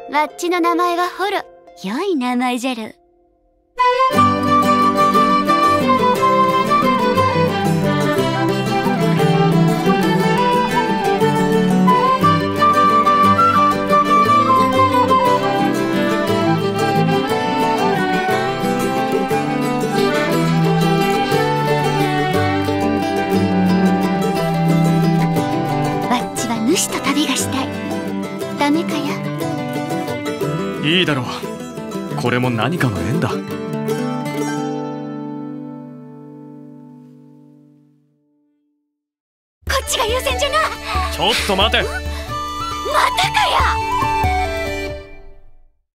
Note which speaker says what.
Speaker 1: わっちの名前はホロ。良い名前じゃろ。主と旅がしたい。ダメかや。
Speaker 2: いいだろう。これも何かの縁だ。
Speaker 1: こっちが優先じゃな。
Speaker 2: ちょっと待て。
Speaker 1: またかや。